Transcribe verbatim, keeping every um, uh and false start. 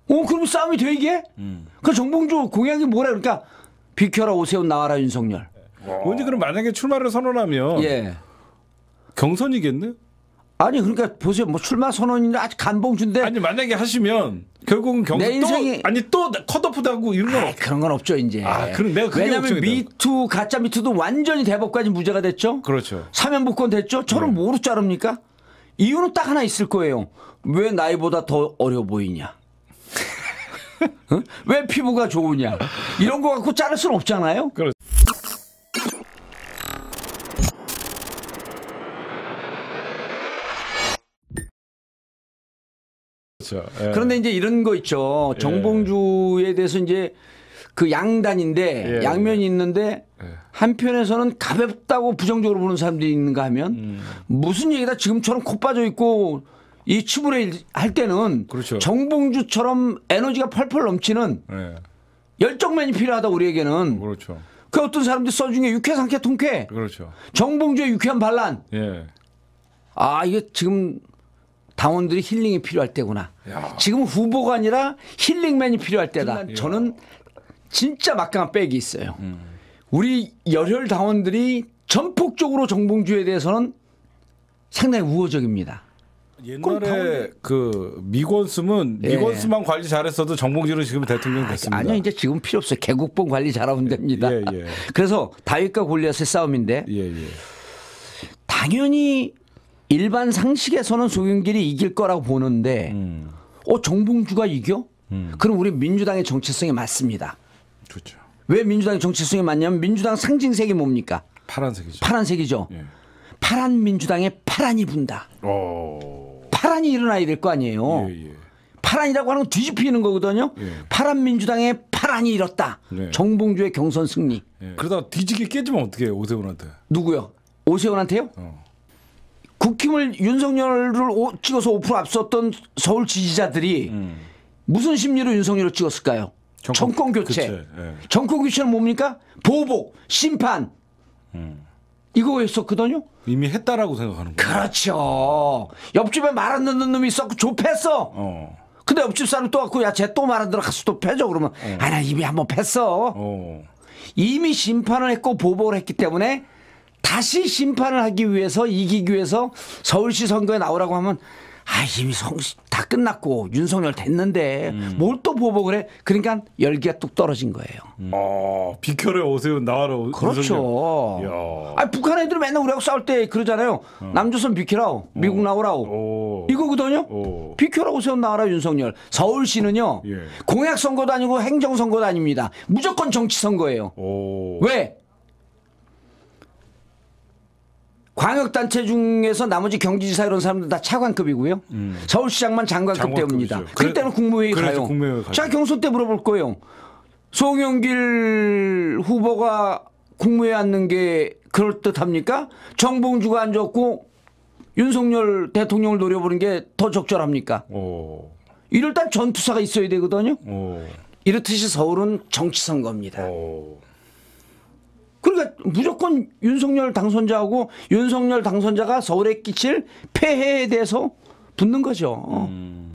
어, 그럼 싸움이 돼 이게? 음. 그 정봉주 공약이 뭐라 그러니까 비켜라 오세훈 나와라 윤석열. 근데 그럼 만약에 출마를 선언하면 예. 경선이겠네? 아니 그러니까 보세요. 뭐 출마 선언인데 아직 간봉주인데. 아니 만약에 하시면 결국은 경선 인생이... 또 아니 또 컷오프하고 이런 건 아이, 그런 건 없죠 이제. 아, 그럼 내가 그게 왜냐하면 미투 가짜 미투도 완전히 대법까지 무죄가 됐죠. 그렇죠. 사면복권 됐죠. 저는 네. 뭐로 자릅니까? 이유는 딱 하나 있을 거예요. 왜 나이보다 더 어려 보이냐? 어? 왜 피부가 좋으냐? 이런 거 갖고 자를 수는 없잖아요. 그렇죠. 그렇죠. 예. 그런데 이제 이런 거 있죠. 정봉주에 대해서 이제 그 양단인데 예. 양면이 있는데 예. 한편에서는 가볍다고 부정적으로 보는 사람들이 있는가 하면 음. 무슨 얘기다 지금처럼 코 빠져 있고 이 치부레 할 때는 그렇죠. 정봉주처럼 에너지가 펄펄 넘치는 예. 열정맨이 필요하다 우리에게는. 그렇죠. 그 어떤 사람들 써중에 유쾌 상쾌 통쾌. 그렇죠. 정봉주의 유쾌한 반란. 예. 아 이게 지금 당원들이 힐링이 필요할 때구나. 야. 지금 후보가 아니라 힐링맨이 필요할 때다. 야. 저는 진짜 막강한 백이 있어요. 음. 우리 열혈 당원들이 전폭적으로 정봉주에 대해서는 상당히 우호적입니다. 옛날에 그 미권수는 예. 미권수만 관리 잘했어도 정봉주는 지금 대통령 됐습니다. 아, 아니요 이제 지금 필요 없어요. 개국본 관리 잘하면 됩니다. 예, 예. 그래서 다윗과 골리앗의 싸움인데 예, 예. 당연히 일반 상식에서는 송영길이 이길 거라고 보는데 음. 어 정봉주가 이겨? 음. 그럼 우리 민주당의 정체성이 맞습니다. 그렇죠. 왜 민주당의 정체성이 맞냐면 민주당 상징색이 뭡니까? 파란색이죠. 파란색이죠. 예. 파란 민주당에 파란이 분다. 오. 파란이 일어나야 될 거 아니에요. 예, 예. 파란이라고 하는 건 뒤집히는 거거든요. 예. 파란 민주당에 파란이 일었다. 예. 정봉주의 경선 승리. 예. 그러다가 뒤지게 깨지면 어떻게 해요? 오세훈한테. 누구요? 오세훈한테요? 어. 국힘을 윤석열을 오, 찍어서 오 퍼센트 앞섰던 서울 지지자들이 음. 무슨 심리로 윤석열을 찍었을까요? 정권, 정권 교체. 예. 정권 교체는 뭡니까? 보복, 심판. 음. 이거였었거든요. 이미 했다라고 생각하는 거예요. 그렇죠. 옆집에 말 안 듣는 놈이 있었고 좁혔어. 어. 근데 옆집 사람이 또 왔고 야 쟤 또 말 안 들어 가서 또 패줘 그러면 어. 아 나 이미 한번 팼어. 어. 이미 심판을 했고 보복을 했기 때문에 다시 심판을 하기 위해서 이기기 위해서 서울시 선거에 나오라고 하면 아 이미 성시 다 끝났고 윤석열 됐는데 음. 뭘 또 보복을 해. 그러니까 열기가 뚝 떨어진 거예요. 음. 아 비켜래 오세훈 나와라. 그렇죠. 아 북한 애들이 맨날 우리하고 싸울 때 그러잖아요. 어. 남조선 비켜라. 미국 나오라고. 오. 이거거든요. 오. 비켜라 오세훈 나와라 윤석열. 서울시는요. 예. 공약 선거도 아니고 행정 선거도 아닙니다. 무조건 정치 선거예요. 오. 왜? 광역단체 중에서 나머지 경기지사 이런 사람들 다 차관급이고요. 음. 서울시장만 장관급 때문입니다. 그때는 국무회의 가요. 국무회의 자 경선 때 물어볼 거예요. 송영길 후보가 국무회에 앉는 게 그럴듯합니까? 정봉주가 앉았고 윤석열 대통령을 노려보는 게 더 적절합니까? 오. 이럴 땐 전투사가 있어야 되거든요. 오. 이렇듯이 서울은 정치 선거입니다. 오. 그러니까 무조건 윤석열 당선자하고 윤석열 당선자가 서울에 끼칠 폐해에 대해서 붙는 거죠. 음.